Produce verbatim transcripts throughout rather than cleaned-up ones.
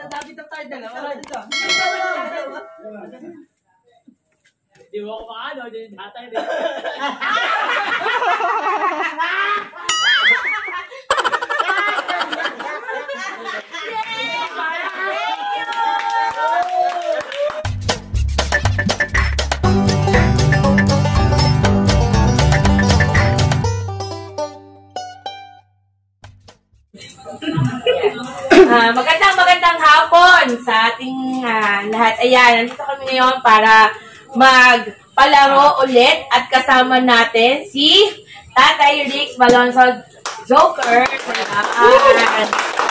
Dapat na tayo dalawa. Di mo ako maano, di tatay din. Uh, magandang magandang hapon sa ating uh, lahat. Ayan, nandito kami ngayon para magpalaro ulit at kasama natin si Tatay Rix Balonzo Joker. Ayan.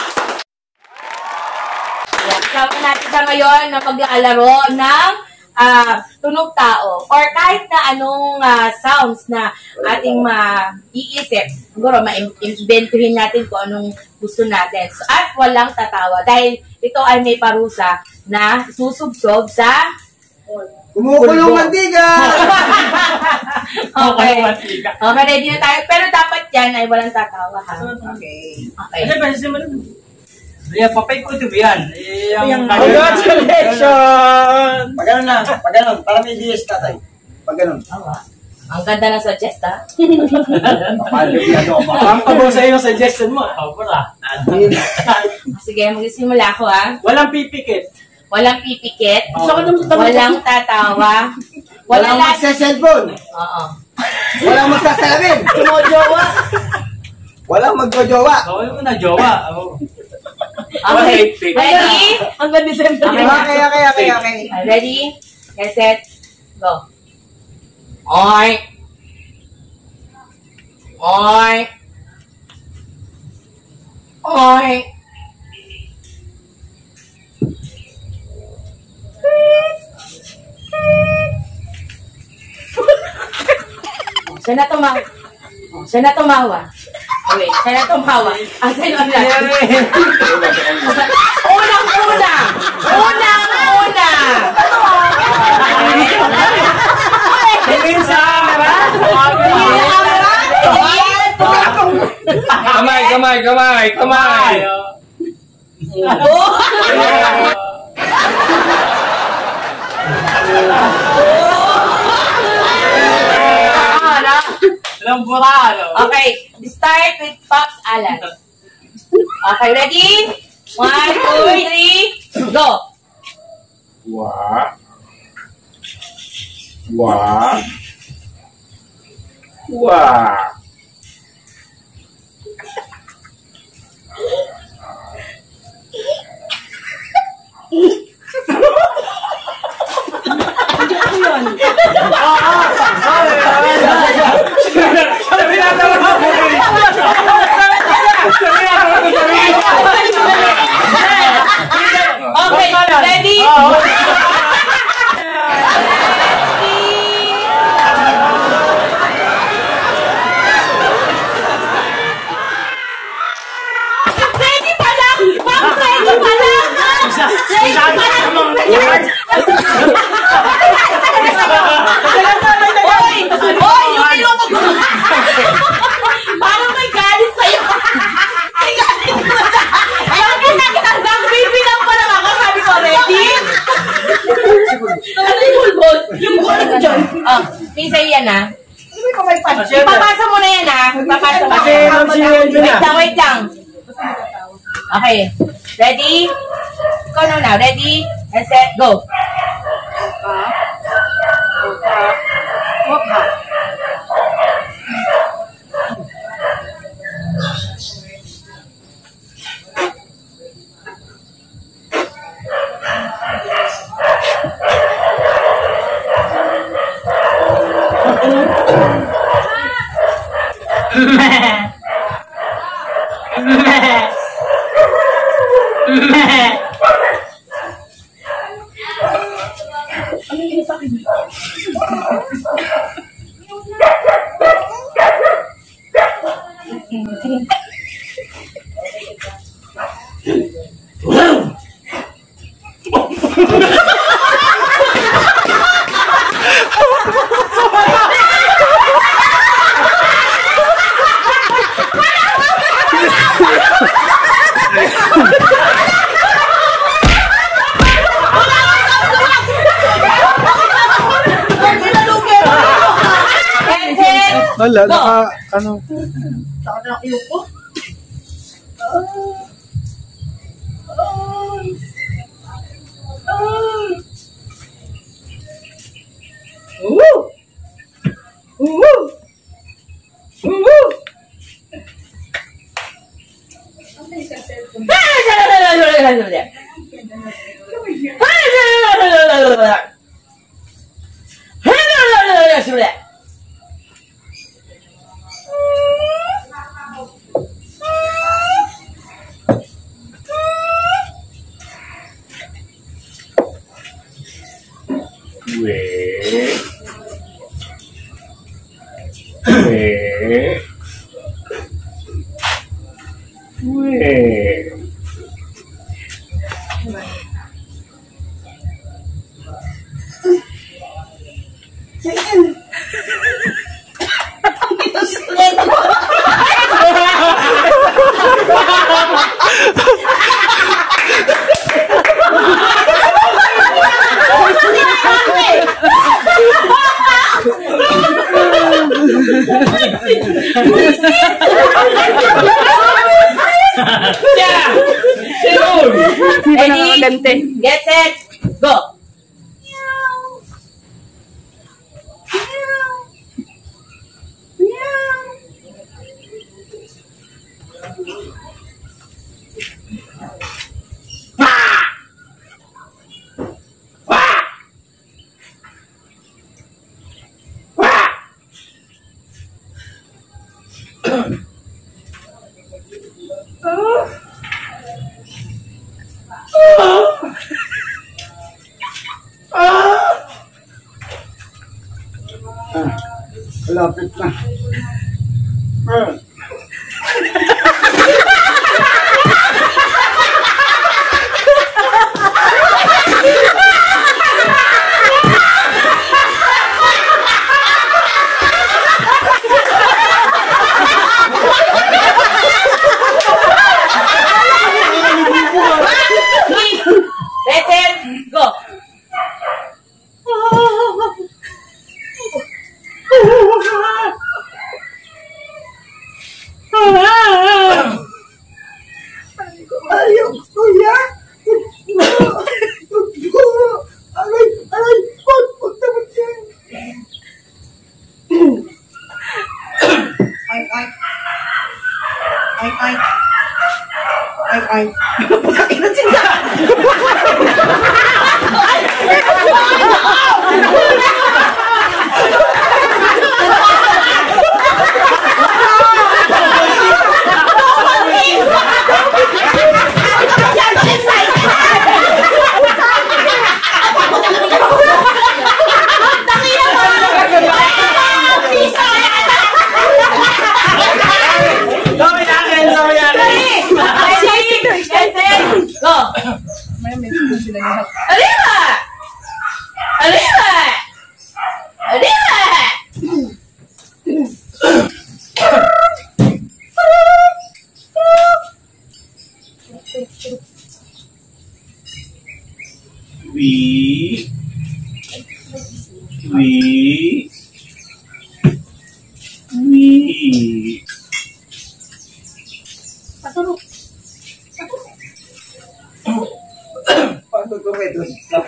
Ayan, kasama natin sa ngayon na maglalaro ng uh, tunog tao or kahit na anong uh, sounds na ating maiisip. Siguro, ma-inventuhin natin kung anong gusto natin. So, at walang tatawa. Dahil ito ay may parusa na susubsob sa Kumukulong mantika! Okay. Okay, ready na tayo. Pero dapat yan ay walang tatawa, ha? Okay. Okay. Ano ba? Sige mo lang. Kaya papay ko ito yan. Congratulations! Pag ganun na, pag ganun. Para may D S tatay. Pag ganun. Ang ganda na suggest, ha? Ang pabo sa iyo suggestion mo. Oh, pala. Sige, magsisimula ako, ha? Walang pipikit. Walang pipikit. Oh. Walang tatawa. Walang Wala magsa-cellphone. Oo. Walang magsasalamin. Tumojowa. Walang magjojowa. Bawal mo na jowa. Okay. Ready? Hanggang December. Okay, Okay, okay, okay, okay. Ready? Get set. Go. Oy. Oy. Oy. Siya na tumawa. Siya na tumawa. Okay, siya na tumawa. Asan yung lahat? Unang-una! Unang-una! Kamay, kamay, kamay, kamay. Lamburado. Okay, start with Pops Alan. Okay, ready? One, two, three, go! Wah. Wah. Wah. Okay, ready? Ready pa lang! Ma'am, ready pa lang! Ready pa lang! Hoy! Hoy! Yung tinutog mo! Parang may galit sa'yo! May galit mo sa... Nag-baby lang pa lang ako, sabi ko, ready? Ano yung bulbol? Yung bulbol ko dyan. Oh, minsan yan, ha? Ipapasa mo na yan, ha? Ipapasa mo. Wait lang, wait lang. Okay. Ready? Ikaw na na. Ready? And set, go. Wala, Go. naka, ano. Saka na ko. Woo! Woo! Woo! Weh. Weh. Weh. Yeah! Sino? Hindi pa nakagante. Get set, go! Malapit na. Ah. Get set, go! Ayaw ko yan. Aray, aray, pag, pag naman yan. Ay, ay. Ay, ay. Ay, ay. Pagkakinan sila. Dami natin! Dami natin! Ready? Get set, go! Arriba! Arriba! Arriba! We. We. We. Paano ko ito?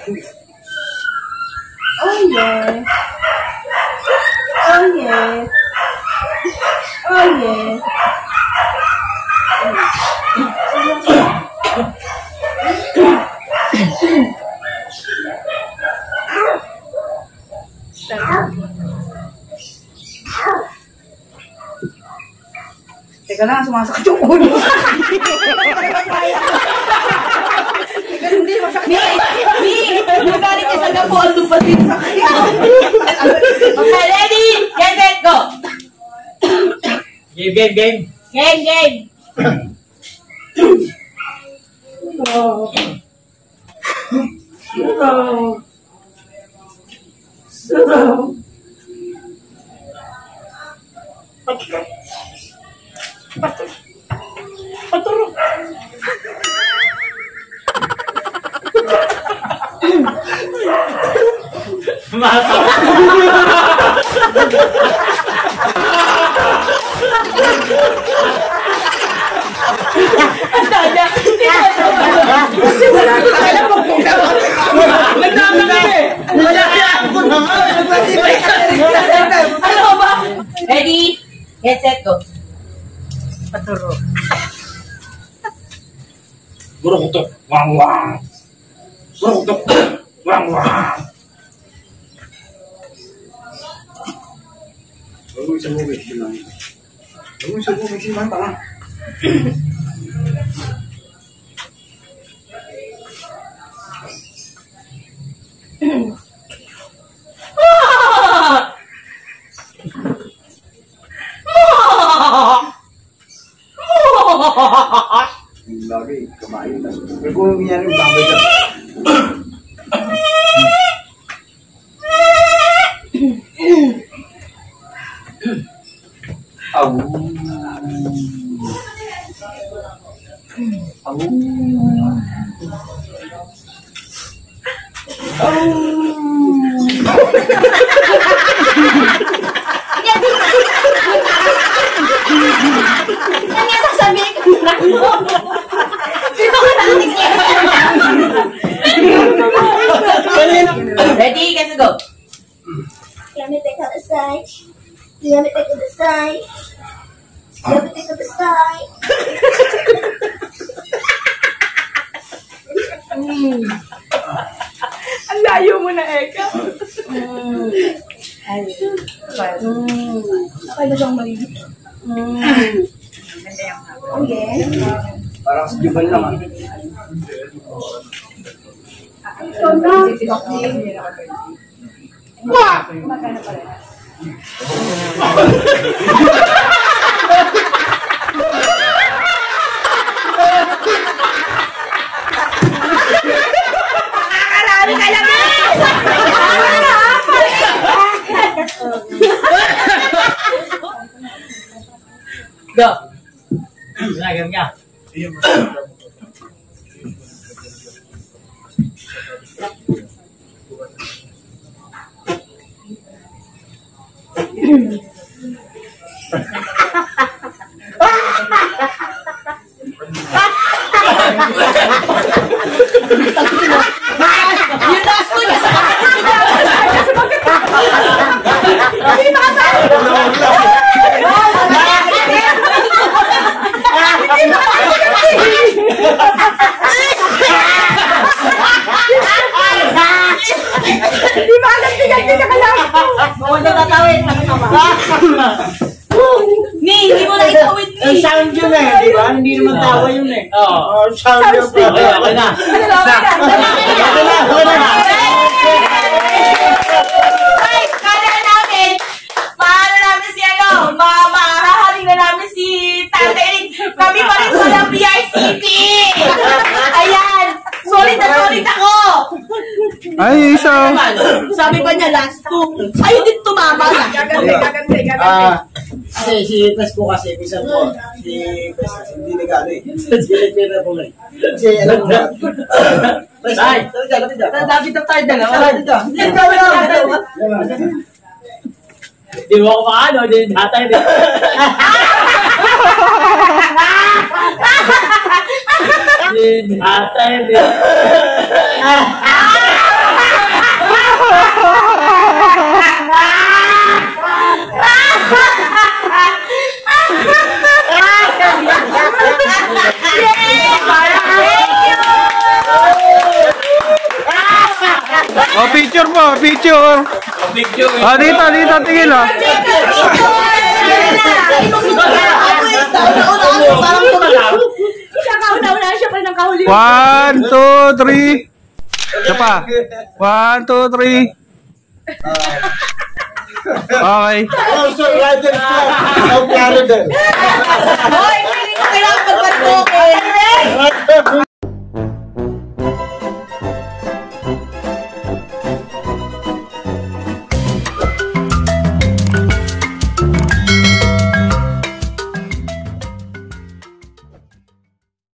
Oh yeah. Oh yeah. Oh yeah. Teka lang, sumasakit yung ulo. Hindi, masakit. Mi! Mi! Magaling ka sa gapo, ang lupatin sa kanya. Okay, ready? Get set, go! Game, game, game! Game, game! Oh. Sarap. Sarap. Paturo. Mata! Dada. Ano ba? Ready? Get set, go. Paturo. Burukutok. Wang wang. Burukutok. Wang wang. Huwag sa bukid, si Mami. Huwag sa bukid, si Mami pala. Lagi, kemain. Kung yan yung babay ka. Au. Au. Ano yung sasabihin ko na mo? Dito ka nakikinig. Ready? Let's go. Let me take out the side. Let me take out the side. Let me take out the side. Mm. Ang layo mo na, Eka. Mm. Ay. Mm. Okay ba siyang maliit? Mm. Okay. Parang sa Jubal lang ah. Nakarami ka lang eh! Go! Nagam ka. Yung taas ko niya sa hindi makasali! Hindi ba alam tigal-tigal ka lang? Huwag na tatawid. Ni, hindi mo na itawid ni! Ang sound yun eh, di ba? Hindi naman tawa yun eh. Oo. Oh, sound yun. Okay, okay na. Ano na, okay na! Okay na, okay na. Guys, kala namin, maano namin si ano, ma mahahaling na namin si Tatay. Kami pa rin pala B R C P! Ayan! Solid na solid ako! Ay, isa. Sabi pa niya, last two. Ayaw din tumama. Gagante, gagante, gagante. Ah, kasi si Pes po kasi, minsan po, si Pes kasi hindi nagano eh. Pinipira po eh. Kasi alam mo, Pes, Ay. sabi dyan, sabi dyan. Dapat na tayo dalawa. Sabi dyan. Hindi, ikaw lang. Di mo ako maano, di tatay din. Di tatay din. Oh, picture po, picture. Picture. Ah, dito, dito, tingin ah. Siya kauna-una, siya pa rin ang kahuli. One, two, three. Isa pa. One, two, three. Okay. Oh, so right there. Oh, klaro din. Hoy, hindi ko kailangan magbarko, okay?